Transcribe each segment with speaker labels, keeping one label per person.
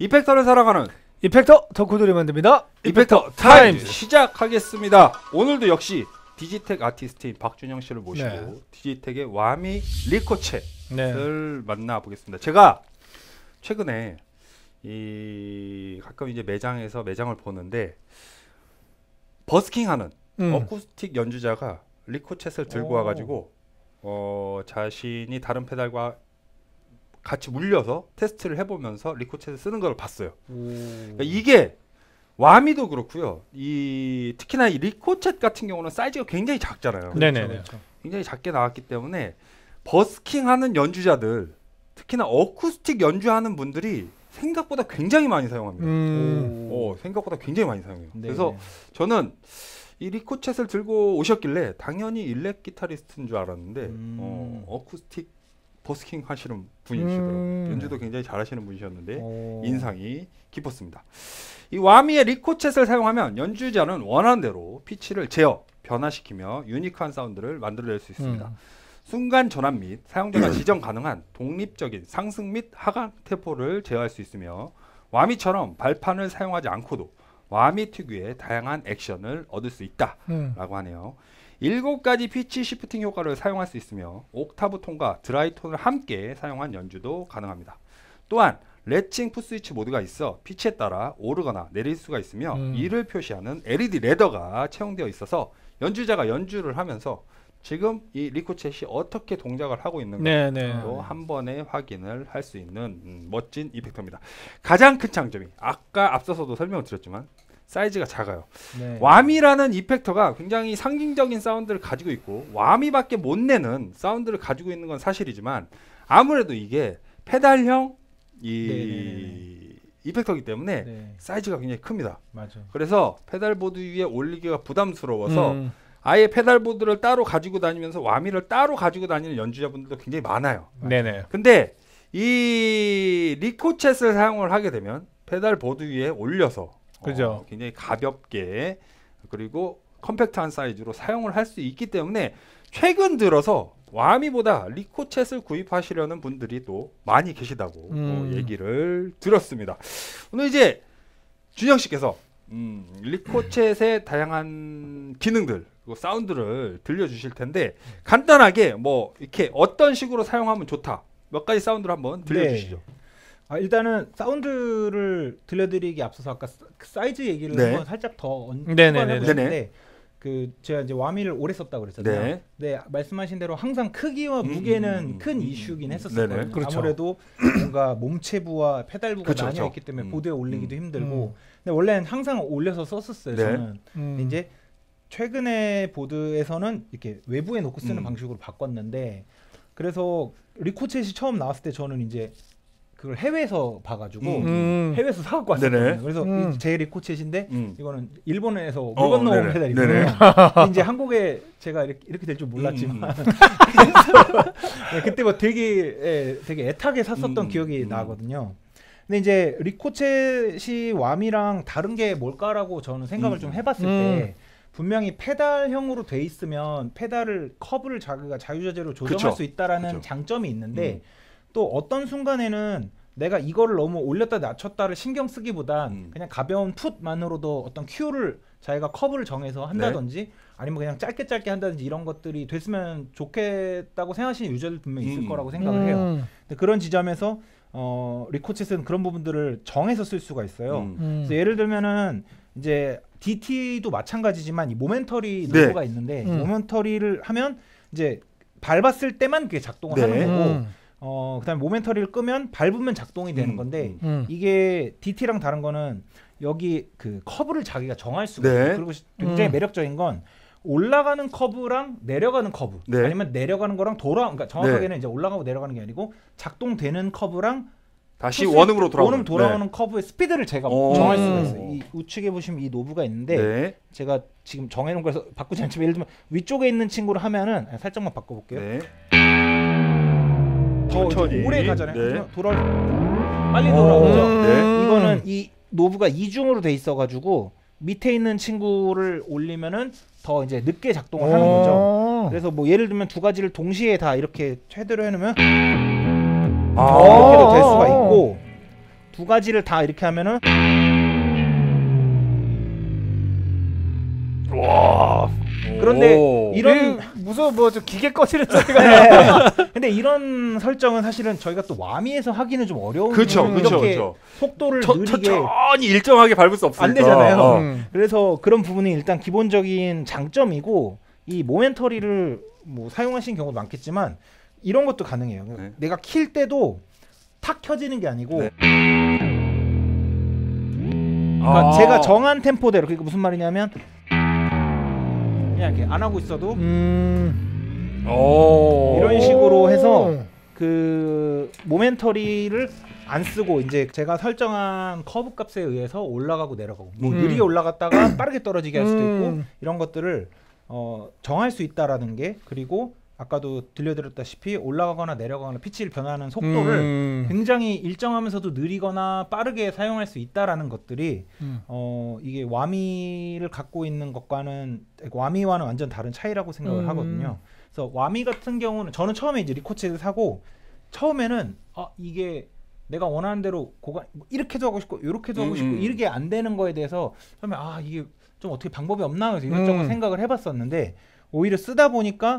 Speaker 1: 이펙터를 사랑하는
Speaker 2: 이펙터 덕후들이 만듭니다.
Speaker 1: 이펙터 타임즈 시작하겠습니다. 오늘도 역시 디지텍 아티스트인 박준영 씨를 모시고
Speaker 2: 네.
Speaker 1: 디지텍의 와미 리코체를
Speaker 2: 네.
Speaker 1: 만나보겠습니다. 제가 최근에 가끔 이제 매장에서 매장을 보는데 버스킹하는 어쿠스틱 연주자가 리코쳇을 들고 와가지고 자신이 다른 페달과 같이 물려서 테스트를 해보면서 리코쳇을 쓰는 걸 봤어요. 그러니까 이게 와미도 그렇고요. 특히나 이 리코쳇 같은 경우는 사이즈가 굉장히 작잖아요.
Speaker 2: 네네.
Speaker 3: 그렇죠.
Speaker 1: 굉장히 작게 나왔기 때문에 버스킹하는 연주자들, 특히나 어쿠스틱 연주하는 분들이 생각보다 굉장히 많이 사용합니다. 생각보다 굉장히 많이 사용해요.
Speaker 3: 네.
Speaker 1: 그래서 저는 이 리코쳇을 들고 오셨길래 당연히 일렉 기타리스트인 줄 알았는데 어쿠스틱 버스킹 하시는 분이시더라고요. 연주도 굉장히 잘하시는 분이셨는데 인상이 깊었습니다. 이 와미의 리코쳇을 사용하면 연주자는 원하는 대로 피치를 제어, 변화시키며 유니크한 사운드를 만들어낼 수 있습니다. 순간 전환 및 사용자가 지정 가능한 독립적인 상승 및 하강 템포를 제어할 수 있으며 와미처럼 발판을 사용하지 않고도 와미 특유의 다양한 액션을 얻을 수 있다라고 하네요. 7가지 피치 시프팅 효과를 사용할 수 있으며 옥타브 톤과 드라이 톤을 함께 사용한 연주도 가능합니다. 또한 레칭 풋스위치 모드가 있어 피치에 따라 오르거나 내릴 수가 있으며 이를 표시하는 LED 레더가 채용되어 있어서 연주자가 연주를 하면서 지금 이 리코쳇이 어떻게 동작을 하고 있는가도 한 번에 확인을 할 수 있는 멋진 이펙터입니다. 가장 큰 장점이 아까 앞서서도 설명을 드렸지만 사이즈가 작아요.
Speaker 3: 네.
Speaker 1: 와미라는 이펙터가 굉장히 상징적인 사운드를 가지고 있고 와미밖에 못 내는 사운드를 가지고 있는 건 사실이지만 아무래도 이게 페달형 이펙터이기 때문에 사이즈가 굉장히 큽니다.
Speaker 3: 맞아.
Speaker 1: 그래서 페달보드 위에 올리기가 부담스러워서 아예 페달보드를 따로 가지고 다니면서 와미를 따로 가지고 다니는 연주자분들도 굉장히 많아요.
Speaker 2: 네네.
Speaker 1: 근데 이 리코쳇을 사용을 하게 되면 페달보드 위에 올려서
Speaker 2: 그죠.
Speaker 1: 굉장히 가볍게 그리고 컴팩트한 사이즈로 사용을 할 수 있기 때문에 최근 들어서 와미보다 리코쳇을 구입하시려는 분들이 또 많이 계시다고 얘기를 들었습니다. 오늘 이제 준영 씨께서 리코쳇의 다양한 기능들 그리고 사운드를 들려주실 텐데 간단하게 뭐 이렇게 어떤 식으로 사용하면 좋다 몇 가지 사운드를 한번 들려주시죠.
Speaker 3: 일단은 사운드를 들려드리기 앞서서 아까 사이즈 얘기를 한번 살짝 더
Speaker 2: 네네네.
Speaker 3: 제가 이제 와미를 오래 썼다고 그랬잖아요. 네, 말씀하신 대로 항상 크기와 무게는 큰 이슈긴 했었어요.
Speaker 2: 그렇죠.
Speaker 3: 아무래도 뭔가 몸체부와 페달부가 나뉘어 있기 때문에 보드에 올리기도 힘들고. 근데 원래는 항상 올려서 썼었어요. 저는. 근데 이제 최근에 보드에서는 이렇게 외부에 놓고 쓰는 방식으로 바꿨는데 그래서 리코쳇이 처음 나왔을 때 저는 이제 그걸 해외에서 봐가지고 해외에서 사갖고 왔었거든요. 그래서 제 리코쳇인데 이거는 일본에서 물건 넣은 페달이거든요. 이제 한국에 제가 이렇게 될 줄 몰랐지만 그때 뭐 되게 애타게 샀었던 기억이 나거든요. 근데 이제 리코쳇이 와미랑 다른 게 뭘까라고 저는 생각을 좀 해봤을 때 분명히 페달형으로 돼 있으면 페달을 컵을 자기가 자유자재로 조정할 수 있다라는 장점이 있는데 또 어떤 순간에는 내가 이거를 너무 올렸다 낮췄다를 신경 쓰기보단 그냥 가벼운 풋만으로도 어떤 큐를 자기가 컵을 정해서 한다든지 아니면 그냥 짧게 한다든지 이런 것들이 됐으면 좋겠다고 생각하시는 유저들 분명히 있을 거라고 생각을 해요. 근데 그런 지점에서 리코쳇은 그런 부분들을 정해서 쓸 수가 있어요. 그래서 예를 들면은 이제 DT도 마찬가지지만 이 모멘터리 노브가 있는데 모멘터리를 하면 이제 밟았을 때만 그게 작동을 하는 거고 그다음에 모멘터리를 끄면 밟으면 작동이 되는 건데 이게 DT랑 다른 거는 여기 그 커브를 자기가 정할 수가 있어요. 그리고 굉장히 매력적인 건 올라가는 커브랑 내려가는 커브 아니면 내려가는 거랑 그러니까 정확하게는 이제 올라가고 내려가는 게 아니고 작동되는 커브랑
Speaker 1: 다시 원음으로
Speaker 3: 돌아오는 커브의 스피드를 제가 정할 수가 있어요. 이 우측에 보시면 이 노브가 있는데 제가 지금 정해놓은 거에서 바꾸지 않지만 예를 들면 위쪽에 있는 친구를 하면은 살짝만 바꿔볼게요. 더 오래 가잖아요. 빨리 돌아오죠. 이거는 이 노브가 이중으로 돼 있어가지고 밑에 있는 친구를 올리면은 더 이제 늦게 작동을 하는 거죠. 그래서 뭐 예를 들면 두 가지를 동시에 다 이렇게 최대로 해놓으면 이렇게도 될 수가 있고 두 가지를 다 이렇게 하면은
Speaker 2: 와.
Speaker 3: 그런데
Speaker 1: 오.
Speaker 3: 이런
Speaker 2: 무슨 뭐좀 기계 꺼지는 소리가
Speaker 3: 근데 이런 설정은 사실은 저희가 또 와미에서 하기는 좀 어려운
Speaker 1: 그쵸, 그쵸,
Speaker 3: 이렇게
Speaker 1: 그쵸.
Speaker 3: 속도를 느리게
Speaker 1: 천천히 일정하게 밟을 수 없으니까.
Speaker 3: 안 되잖아요.
Speaker 1: 어.
Speaker 3: 그래서 그런 부분이 일단 기본적인 장점이고 이 모멘터리를 뭐 사용하신 경우도 많겠지만 이런 것도 가능해요.
Speaker 1: 네.
Speaker 3: 내가 킬 때도 탁 켜지는 게 아니고
Speaker 1: 네.
Speaker 3: 그러니까
Speaker 1: 아.
Speaker 3: 제가 정한 템포대로 그러니까 무슨 말이냐면 그냥 이렇게 안 하고 있어도
Speaker 1: 오.
Speaker 3: 이런 식으로 해서 그 모멘터리를 안 쓰고 이제 제가 설정한 커브 값에 의해서 올라가고 내려가고 뭐 느리게 올라갔다가 빠르게 떨어지게 할 수도 있고 이런 것들을 정할 수 있다라는 게 그리고 아까도 들려드렸다시피 올라가거나 내려가거나 피치를 변하는 속도를 굉장히 일정하면서도 느리거나 빠르게 사용할 수 있다라는 것들이 이게 와미를 갖고 있는 것과는 와미와는 완전 다른 차이라고 생각을 하거든요. 그래서 와미 같은 경우는 저는 처음에 이제 리코체를 사고 처음에는 이게 내가 원하는 대로 이렇게도 하고 싶고 이렇게도 하고 싶고 이렇게 안 되는 거에 대해서 처음에 이게 좀 어떻게 방법이 없나 해서 이것저것 생각을 해봤었는데 오히려 쓰다 보니까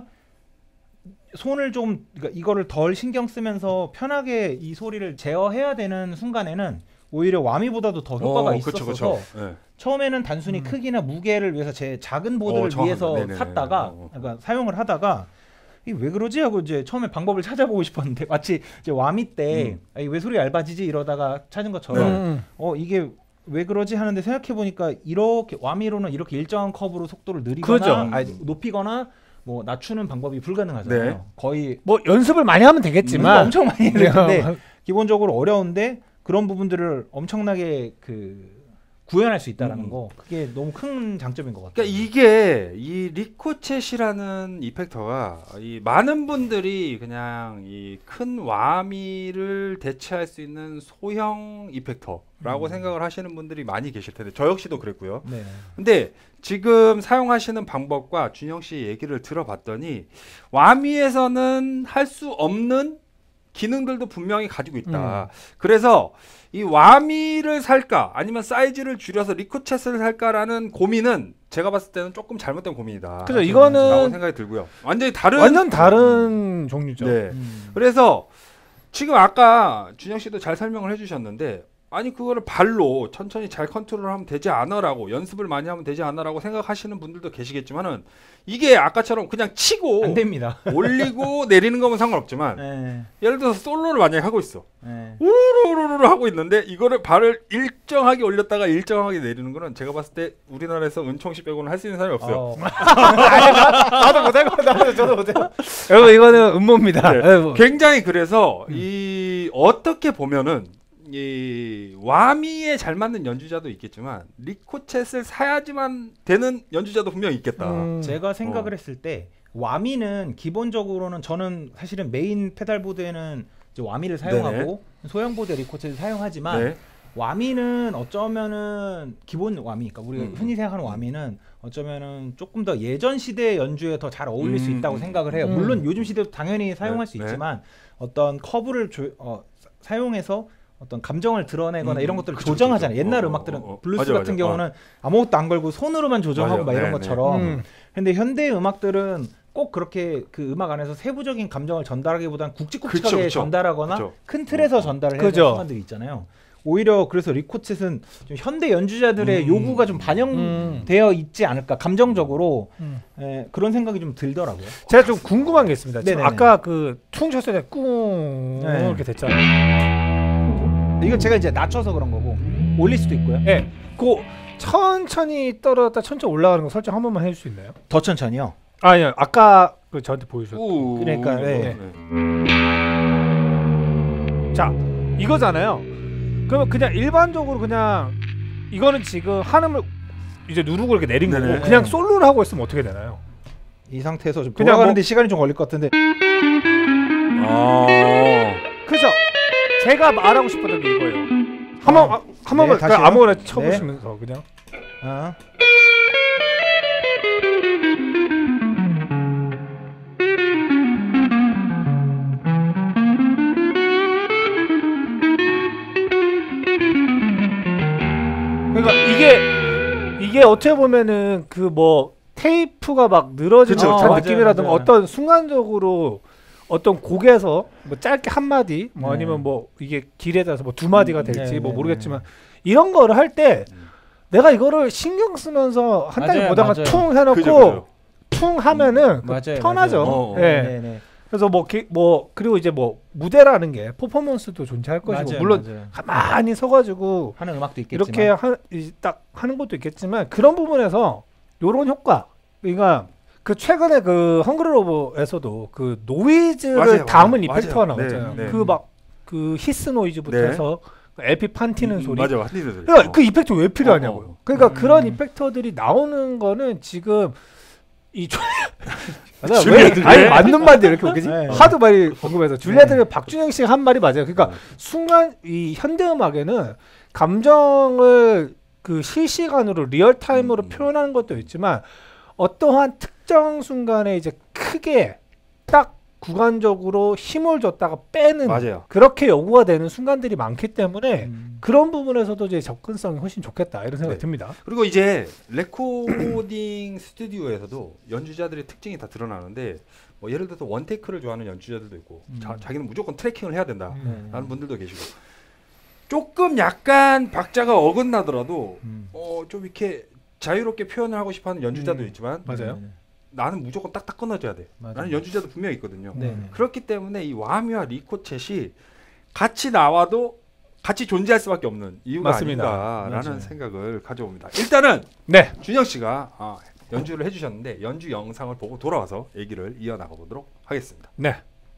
Speaker 3: 손을 좀 그러니까 이거를 덜 신경 쓰면서 편하게 이 소리를 제어해야 되는 순간에는 오히려 와미보다도 더 효과가 있었어서
Speaker 1: 그쵸. 네.
Speaker 3: 처음에는 단순히 크기나 무게를 위해서 제 작은 보드를 위해서
Speaker 1: 네네.
Speaker 3: 샀다가 그러니까 사용을 하다가 이게 왜 그러지 하고 이제 처음에 방법을 찾아보고 싶었는데 마치 이제 와미 때 왜 소리 얇아지지 이러다가 찾은 것처럼 이게 왜 그러지 하는데 생각해 보니까 이렇게 와미로는 이렇게 일정한 커브로 속도를 느리거나 높이거나 뭐 낮추는 방법이 불가능하잖아요.
Speaker 1: 네.
Speaker 3: 거의
Speaker 2: 뭐 연습을 많이 하면 되겠지만
Speaker 3: 엄청 많이 해야 되는데 기본적으로 어려운데 그런 부분들을 엄청나게 구현할 수 있다라는 거 그게 너무 큰 장점인 것 같아요.
Speaker 1: 그러니까 이게 이 리코쳇이라는 이펙터가 이 많은 분들이 그냥 이 큰 와미를 대체할 수 있는 소형 이펙터라고 생각을 하시는 분들이 많이 계실 텐데 저 역시도 그랬고요.
Speaker 3: 네.
Speaker 1: 근데 지금 사용하시는 방법과 준영 씨 얘기를 들어봤더니 와미에서는 할 수 없는 기능들도 분명히 가지고 있다. 그래서 이 와미를 살까 아니면 사이즈를 줄여서 리코쳇을 살까라는 고민은 제가 봤을 때는 조금 잘못된 고민이다.
Speaker 2: 그죠. 이거는
Speaker 1: 라고 생각이 들고요. 완전 다른
Speaker 2: 종류죠.
Speaker 1: 네. 그래서 지금 아까 준영 씨도 잘 설명을 해주셨는데 아니 그거를 발로 천천히 잘 컨트롤하면 되지 않아라고 연습을 많이 하면 되지 않아라고 생각하시는 분들도 계시겠지만은 이게 아까처럼 그냥 치고
Speaker 3: 안 됩니다.
Speaker 1: 올리고 내리는 거면 상관없지만
Speaker 3: 네.
Speaker 1: 예를 들어서 솔로를 만약에 하고 있어.
Speaker 3: 네.
Speaker 1: 우르르르 하고 있는데 이거를 발을 일정하게 올렸다가 일정하게 내리는 거는 제가 봤을 때 우리나라에서 은총 씨 빼고는 할 수 있는 사람이 없어요.
Speaker 2: 나도 못해. 저도 못해. 여러분 이거는 음모입니다.
Speaker 1: 네. 굉장히 그래서 이 어떻게 보면은 이 와미에 잘 맞는 연주자도 있겠지만 리코쳇을 사야지만 되는 연주자도 분명히 있겠다.
Speaker 3: 제가 생각을 했을 때 와미는 기본적으로는 저는 사실은 메인 페달보드에는 이제 와미를 사용하고 소형 보드 리코쳇을 사용하지만 와미는 어쩌면은 기본 와미, 그러니까 우리가 흔히 생각하는 와미는 어쩌면은 조금 더 예전 시대의 연주에 더 잘 어울릴 수 있다고 생각을 해요. 물론 요즘 시대도 당연히 사용할 수 있지만 어떤 커브를 사용해서 어떤 감정을 드러내거나 이런 것들을 조정하잖아요. 옛날 음악들은 블루스 같은 경우는 아무것도 안 걸고 손으로만 조정하고 막 이런 것처럼. 근데 현대 음악들은 꼭 그렇게 그 음악 안에서 세부적인 감정을 전달하기보다는 굵직굵직하게 전달하거나 큰 틀에서 전달을 해야 되는 순간들이 있잖아요. 오히려 그래서 리코쳇은 좀 현대 연주자들의 요구가 좀 반영되어 있지 않을까 감정적으로 그런 생각이 좀 들더라고요.
Speaker 2: 제가 좀 궁금한 게 있습니다. 지금 아까 그 퉁 쳤을 때 꿍 이렇게 됐잖아요.
Speaker 3: 이건 제가 이제 낮춰서 그런 거고 올릴 수도 있고요.
Speaker 2: 네, 그 천천히 떨어졌다 천천히 올라가는 거 설정 한 번만 해줄 수 있나요?
Speaker 3: 더 천천히요?
Speaker 2: 아니요, 아까 그 저한테 보여주셨던.
Speaker 3: 그러니까
Speaker 2: 자 이거잖아요. 그러면 그냥 일반적으로 그냥 이거는 지금 한음을 이제 누르고 이렇게 내린 거고 그냥 솔로를 하고 있으면 어떻게 되나요?
Speaker 3: 이 상태에서 좀 그냥 돌아가는데 시간이 좀 걸릴 것 같은데.
Speaker 2: 그죠? 제가 말하고 싶었던 게 이거예요. 한 번만 아무거나 쳐보시면서 그냥. 이게 어떻게 보면은 그 뭐 테이프가 막 늘어지는
Speaker 1: 그쵸,
Speaker 2: 듯한
Speaker 3: 맞아요,
Speaker 2: 느낌이라든가
Speaker 3: 맞아요.
Speaker 2: 어떤 순간적으로 어떤 곡에서 뭐 짧게 한 마디 뭐
Speaker 3: 네.
Speaker 2: 아니면 뭐 이게 길에 따라서 뭐 두 마디가 될지
Speaker 3: 네,
Speaker 2: 뭐
Speaker 3: 네,
Speaker 2: 모르겠지만 이런 거를 할 때 내가 이거를 신경 쓰면서 한 달에
Speaker 3: 맞아요,
Speaker 2: 보다가
Speaker 3: 맞아요.
Speaker 2: 퉁 해놓고
Speaker 1: 그죠.
Speaker 2: 퉁 하면은 그
Speaker 3: 맞아요,
Speaker 2: 편하죠.
Speaker 1: 맞아요.
Speaker 2: 예.
Speaker 3: 네네.
Speaker 2: 그래서 뭐 그리고 이제 뭐 무대라는 게 퍼포먼스도 존재할 것이고
Speaker 3: 맞아요,
Speaker 2: 물론
Speaker 3: 맞아요.
Speaker 2: 가만히 서가지고
Speaker 3: 하는 음악도 있겠지만
Speaker 2: 이렇게 딱 하는 것도 있겠지만 그런 부분에서 요런 효과 그러니까 그 최근에 그 헝그리로브에서도 그 노이즈를
Speaker 1: 맞아요,
Speaker 2: 담은
Speaker 1: 맞아요.
Speaker 2: 이펙트가
Speaker 1: 맞아요.
Speaker 2: 나왔잖아요.
Speaker 1: 네, 네.
Speaker 2: 그 막 그 히스 노이즈부터
Speaker 1: 네.
Speaker 2: 해서 그 에피 판 튀는 소리.
Speaker 1: 맞아, 핫리들.
Speaker 2: 그러니까 그 이펙트 왜 필요하냐고요. 그러니까
Speaker 3: 음.
Speaker 2: 그런 이펙터들이 나오는 거는 지금 이
Speaker 1: 줄리아드
Speaker 2: 아니
Speaker 1: 네.
Speaker 2: 맞는 말인데 이렇게 웃기지?
Speaker 3: 네.
Speaker 2: 하도 많이 궁금해서 줄리아드는
Speaker 3: 네.
Speaker 2: 박준영 씨가 한 말이 맞아요. 그러니까 순간 이 현대 음악에는 감정을 그 실시간으로 리얼 타임으로 표현하는 것도 있지만 어떠한 특정 순간에 이제 크게 딱 구간적으로 힘을 줬다가 빼는
Speaker 1: 맞아요.
Speaker 2: 그렇게 요구가 되는 순간들이 많기 때문에
Speaker 3: 음.
Speaker 2: 그런 부분에서도 이제 접근성이 훨씬 좋겠다 이런 생각이
Speaker 1: 네.
Speaker 2: 듭니다.
Speaker 1: 그리고 이제 레코딩 스튜디오에서도 연주자들의 특징이 다 드러나는데 뭐 예를 들어서 원테이크를 좋아하는 연주자들도 있고 자기는 무조건 트래킹을 해야 된다라는
Speaker 3: 음.
Speaker 1: 분들도 계시고 조금 약간 박자가 어긋나더라도
Speaker 3: 음.
Speaker 1: 좀 이렇게 자유롭게 표현을 하고 싶어하는 연주자도 있지만
Speaker 2: 맞아요.
Speaker 1: 나는 무조건 딱딱 끊어줘야 돼.
Speaker 3: 맞아요.
Speaker 1: 라는 연주자도 분명히 있거든요.
Speaker 3: 네.
Speaker 1: 그렇기 때문에 이 와미와 리코쳇이 같이 나와도 같이 존재할 수밖에 없는 이유가
Speaker 2: 맞습니다.
Speaker 1: 아닌가라는
Speaker 3: 맞아요.
Speaker 1: 생각을 가져봅니다. 일단은
Speaker 2: 네.
Speaker 1: 준영 씨가 연주를 해주셨는데 연주 영상을 보고 돌아와서 얘기를 이어나가 보도록 하겠습니다.
Speaker 2: 네.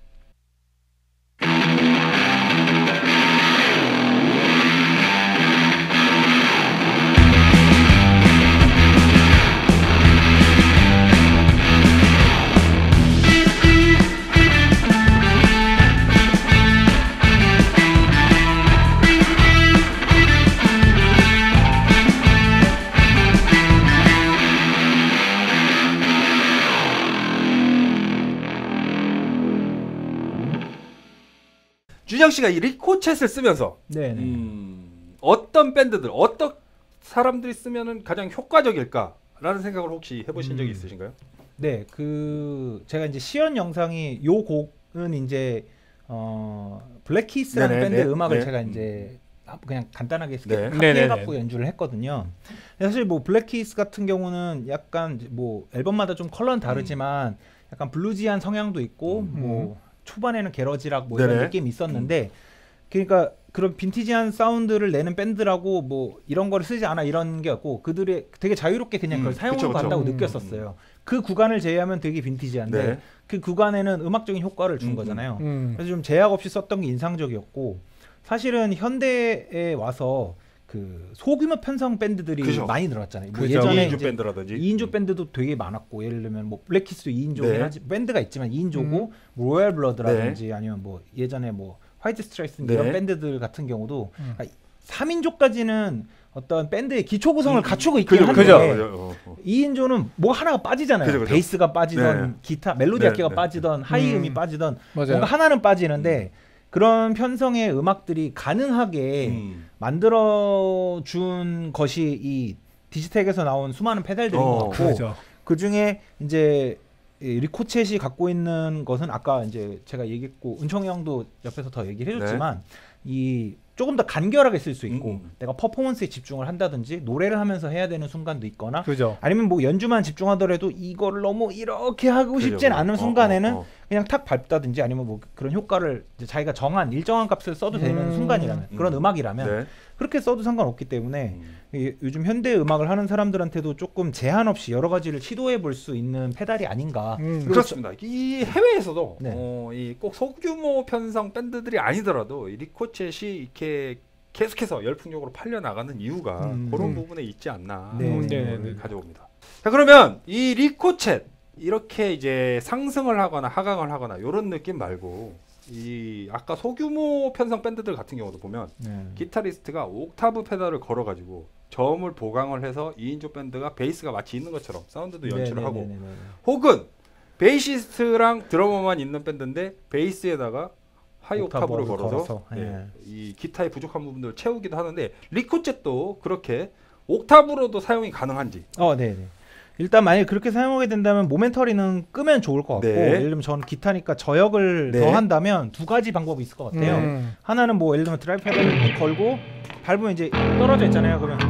Speaker 1: 준영 씨가 이 리코쳇을 쓰면서
Speaker 3: 네.
Speaker 1: 어떤 밴드들, 어떤 사람들이 쓰면은 가장 효과적일까라는 생각을 혹시 해보신 적이 있으신가요?
Speaker 3: 네, 그 제가 이제 시연 영상이 요 곡은 이제 블랙키스라는
Speaker 1: 네네,
Speaker 3: 밴드
Speaker 1: 네,
Speaker 3: 음악을
Speaker 1: 네.
Speaker 3: 제가 이제 그냥 간단하게
Speaker 1: 네.
Speaker 3: 카피해갖고 연주를 했거든요. 사실 뭐 블랙키스 같은 경우는 약간 뭐 앨범마다 좀 컬러는 다르지만 약간 블루지한 성향도 있고 뭐 초반에는 게러지락 뭐 이런
Speaker 1: 네네.
Speaker 3: 느낌이 있었는데 그러니까 그런 빈티지한 사운드를 내는 밴드라고 뭐 이런 거를 쓰지 않아 이런 게 없고 그들이 되게 자유롭게 그냥 그걸 사용하고
Speaker 1: 그쵸, 그쵸.
Speaker 3: 간다고 느꼈었어요. 그 구간을 제외하면 되게 빈티지한데
Speaker 1: 네.
Speaker 3: 그 구간에는 음악적인 효과를 준 거잖아요. 그래서 좀 제약 없이 썼던 게 인상적이었고 사실은 현대에 와서 그 소규모 편성 밴드들이
Speaker 1: 그죠.
Speaker 3: 많이 늘었잖아요. 뭐
Speaker 2: 그죠.
Speaker 3: 예전에
Speaker 1: 2인조
Speaker 3: 이제
Speaker 1: 밴드라든지
Speaker 3: 2인조 밴드도 되게 많았고 예를 들면 뭐 블랙키스도 2인조긴
Speaker 1: 네.
Speaker 3: 하지 밴드가 있지만 2인조고 로얄 블러드라든지 아니면 뭐 예전에 뭐 화이트 스트라이스
Speaker 1: 네.
Speaker 3: 이런 밴드들 같은 경우도 3인조까지는 어떤 밴드의 기초 구성을 갖추고 있긴
Speaker 1: 그죠.
Speaker 3: 한데 2인조는 뭐 하나가 빠지잖아요.
Speaker 1: 그죠, 그죠.
Speaker 3: 베이스가 빠지던
Speaker 1: 네.
Speaker 3: 기타 멜로디
Speaker 1: 네,
Speaker 3: 악기가
Speaker 1: 네.
Speaker 3: 빠지던 하이 음이 빠지던
Speaker 2: 맞아요.
Speaker 3: 뭔가 하나는 빠지는데 그런 편성의 음악들이 가능하게 만들어준 것이 이 디지텍에서 나온 수많은 페달들인 것 같고
Speaker 2: 그렇죠.
Speaker 3: 그 중에 이제 이 리코쳇이 갖고 있는 것은 아까 이제 제가 얘기했고 은총이 형도 옆에서 더 얘기를 해줬지만 이 조금 더 간결하게 쓸 수 있고 내가 퍼포먼스에 집중을 한다든지 노래를 하면서 해야 되는 순간도 있거나
Speaker 2: 그죠.
Speaker 3: 아니면 뭐 연주만 집중하더라도 이거를 너무 이렇게 하고
Speaker 1: 그죠,
Speaker 3: 싶진
Speaker 1: 그죠.
Speaker 3: 않은 순간에는 그냥 탁 밟다든지 아니면 뭐 그런 효과를 이제 자기가 정한 일정한 값을 써도 되는 순간이라면 그런 음악이라면
Speaker 1: 네.
Speaker 3: 그렇게 써도 상관없기 때문에 요즘 현대 음악을 하는 사람들한테도 조금 제한 없이 여러 가지를 시도해 볼 수 있는 페달이 아닌가.
Speaker 1: 그렇습니다. 이 해외에서도
Speaker 3: 네.
Speaker 1: 이 꼭 소규모 편성 밴드들이 아니더라도 이 리코쳇이 이렇게 계속해서 열풍적으로 팔려 나가는 이유가 그런 부분에 있지 않나
Speaker 3: 네.
Speaker 1: 생각을 가져봅니다. 자, 그러면 이 리코쳇 이렇게 이제 상승을 하거나 하강을 하거나 이런 느낌 말고 이 아까 소규모 편성 밴드들 같은 경우도 보면 기타리스트가 옥타브 페달을 걸어가지고 저음을 보강을 해서 2인조 밴드가 베이스가 마치 있는 것처럼 사운드도 연출을 하고 혹은 베이시스트랑 드러머만 있는 밴드인데 베이스에다가 하이 옥타브를 걸어서 이 기타의 부족한 부분들을 채우기도 하는데 리코쳇도 그렇게 옥타브로도 사용이 가능한지.
Speaker 3: 네네. 일단 만약 그렇게 사용하게 된다면 모멘터리는 끄면 좋을 것 같고,
Speaker 1: 네.
Speaker 3: 예를 들면 저는 기타니까 저역을
Speaker 1: 네.
Speaker 3: 더 한다면 두 가지 방법이 있을 것 같아요. 하나는 뭐 예를 들면 드라이브 페달을 걸고 밟으면 이제 떨어져 있잖아요. 그러면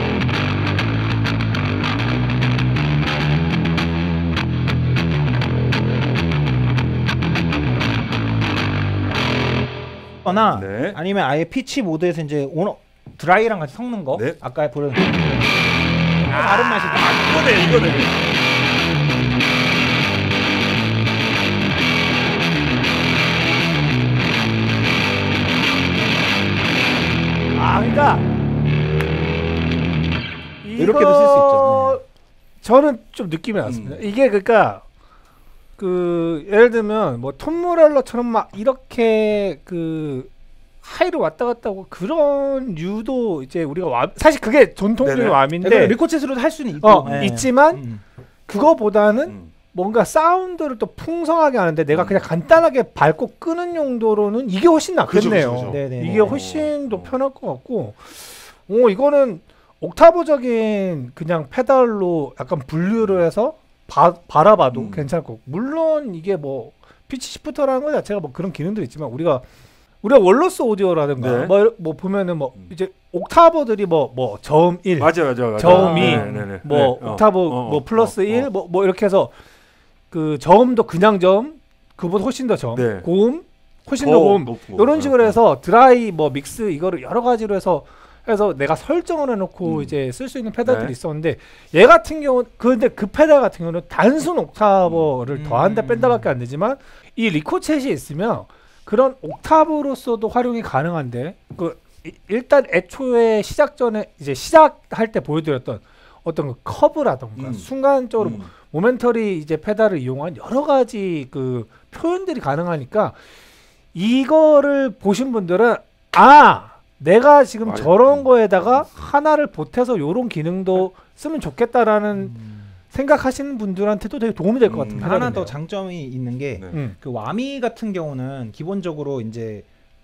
Speaker 3: 거나
Speaker 1: 네.
Speaker 3: 아니면 아예 피치 모드에서 이제 드라이랑 같이 섞는 거.
Speaker 1: 네.
Speaker 3: 아까 보던 다른 맛이다.
Speaker 1: 이거네.
Speaker 2: 그러니까
Speaker 3: 이렇게도 쓸 수 있죠.
Speaker 2: 저는 좀 느낌이 났습니다. 이게 그러니까 그 예를 들면 뭐 톰 모렐러처럼 막 이렇게 그 하이로 왔다 갔다 하고 그런 류도 이제 우리가 사실 그게 전통적인
Speaker 1: 네네.
Speaker 2: 왑인데
Speaker 3: 리코쳇으로도 할 수는 있고
Speaker 2: 있지만 그거보다는 뭔가 사운드를 또 풍성하게 하는데 내가 그냥 간단하게 밟고 끄는 용도로는 이게 훨씬 낫겠네요.
Speaker 1: 그죠.
Speaker 3: 네네.
Speaker 2: 이게 훨씬 더 편할 것 같고, 이거는 옥타브적인 그냥 페달로 약간 분류를 해서 바라봐도 괜찮을 거고, 물론 이게 뭐 피치 시프터라는 거 자체가 뭐 그런 기능들이 있지만 우리가 월러스 오디오라든가
Speaker 1: 네.
Speaker 2: 뭐 보면은 뭐 이제 옥타브들이 뭐 저음 1,
Speaker 1: 맞아.
Speaker 2: 저음 2,
Speaker 1: 네.
Speaker 2: 뭐 옥타브 뭐 플러스 1, 뭐 이렇게 해서 그 저음도 그냥 저음, 그보다 훨씬 더 저음,
Speaker 1: 네.
Speaker 2: 고음, 훨씬 더 고음, 이런 식으로 해서 드라이 뭐 믹스 이거를 여러 가지로 해서 내가 설정을 해놓고 이제 쓸 수 있는 페달들이
Speaker 1: 네.
Speaker 2: 있었는데, 얘 같은 경우는 근데 그 페달 같은 경우는 단순 옥타브를 더한다 뺀다밖에 안 되지만 이 리코쳇이 있으면 그런 옥타브로서도 활용이 가능한데, 일단 애초에 시작 전에 이제 시작할 때 보여드렸던 어떤 그 커브라던가 순간적으로 모멘터리 이제 페달을 이용한 여러 가지 그 표현들이 가능하니까, 이거를 보신 분들은 내가 지금
Speaker 1: 맞아요.
Speaker 2: 저런 거에다가 하나를 보태서 요런 기능도 쓰면 좋겠다라는 생각하시는 분들한테도 되게 도움이 될 것 같은
Speaker 3: 하나
Speaker 2: 페달이네요.
Speaker 3: 더 장점이 있는 게 그 와미 같은 경우는 기본적으로 이제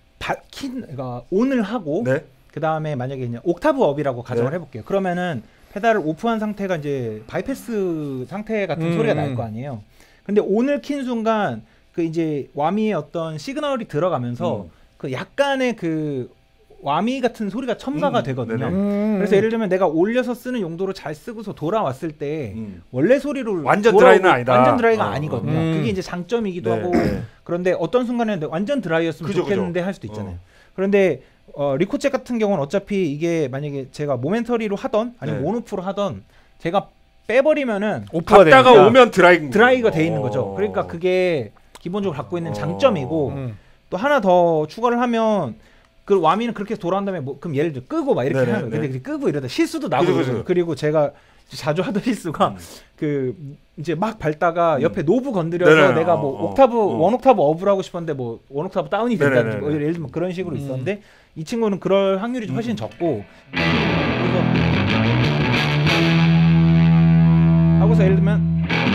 Speaker 3: 그러니까 온을 하고
Speaker 1: 네.
Speaker 3: 그 다음에 만약에 그냥 옥타브 업이라고 가정을 해볼게요. 그러면은 페달을 오프한 상태가 이제 바이패스 상태 같은 소리가 날 거 아니에요. 근데 온을 킨 순간 그 이제 와미의 어떤 시그널이 들어가면서 그 약간의 그 와미 같은 소리가 첨가가 되거든요. 그래서 예를 들면 내가 올려서 쓰는 용도로 잘 쓰고서 돌아왔을 때 원래 소리를
Speaker 1: 완전 드라이는 아니다.
Speaker 3: 완전 드라이가 아니거든요. 그게 이제 장점이기도
Speaker 1: 네.
Speaker 3: 하고. 그런데 어떤 순간에는 완전 드라이였으면 좋겠는데 할 수도 있잖아요. 그런데 리코쳇 같은 경우는 어차피 이게 만약에 제가 모멘터리로 하던 아니면 온오프로 하던 제가 빼버리면은
Speaker 2: 오프가
Speaker 1: 갔다가
Speaker 2: 되니까.
Speaker 1: 오면 드라이가
Speaker 3: 돼 있는 거죠. 그러니까 그게 기본적으로 갖고 있는 장점이고, 또 하나 더 추가를 하면 그 와미는 그렇게 돌아온 다음에 그럼 예를 들어 끄고 막 이렇게 하는 거예요. 근데 끄고 이러다 실수도 나고
Speaker 1: 그죠.
Speaker 3: 그리고 제가 자주 하던 실수가 그 이제 막 밟다가 옆에 노브 건드려서 내가 뭐 옥타브 원 옥타브 업을 하고 싶었는데 뭐 원 옥타브 다운이 된다든지 뭐 예를 들면 그런 식으로 있었는데 이 친구는 그럴 확률이 좀 훨씬 적고, 그래서 하고서 예를 들면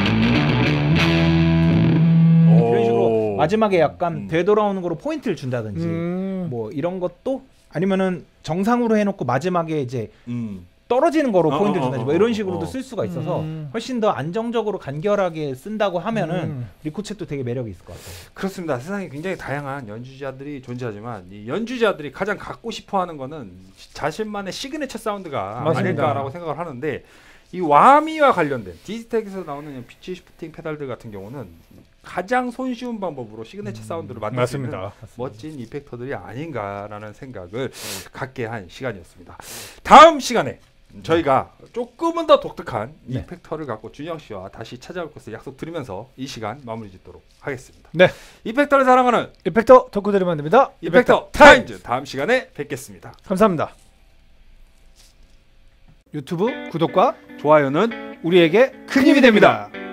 Speaker 3: 이런 식으로 마지막에 약간 되돌아오는 거로 포인트를 준다든지 뭐 이런 것도, 아니면은 정상으로 해놓고 마지막에 이제 떨어지는 거로 포인트를 준다든지 뭐 이런 식으로도 쓸 수가 있어서 훨씬 더 안정적으로 간결하게 쓴다고 하면은 리코쳇도 되게 매력이 있을 것 같아요.
Speaker 1: 그렇습니다. 세상에 굉장히 다양한 연주자들이 존재하지만 이 연주자들이 가장 갖고 싶어하는 거는 자신만의 시그니처 사운드가
Speaker 2: 맞습니다.
Speaker 1: 아닐까라고 생각을 하는데, 이 와미와 관련된 디지텍에서 나오는 피치 시프팅 페달들 같은 경우는 가장 손쉬운 방법으로 시그니처 사운드를 만들 수 있는 멋진 이펙터들이 아닌가라는 생각을 갖게 한 시간이었습니다. 다음 시간에 저희가 조금은 더 독특한 이펙터를 갖고 준영 씨와 다시 찾아올 것을 약속드리면서 이 시간 마무리 짓도록 하겠습니다.
Speaker 2: 네,
Speaker 1: 이펙터를 사랑하는
Speaker 2: 이펙터 덕후들이 만듭니다.
Speaker 1: 이펙터 타임즈, 다음 시간에 뵙겠습니다.
Speaker 2: 감사합니다. 유튜브 구독과
Speaker 1: 좋아요는
Speaker 2: 우리에게 큰 힘이 됩니다.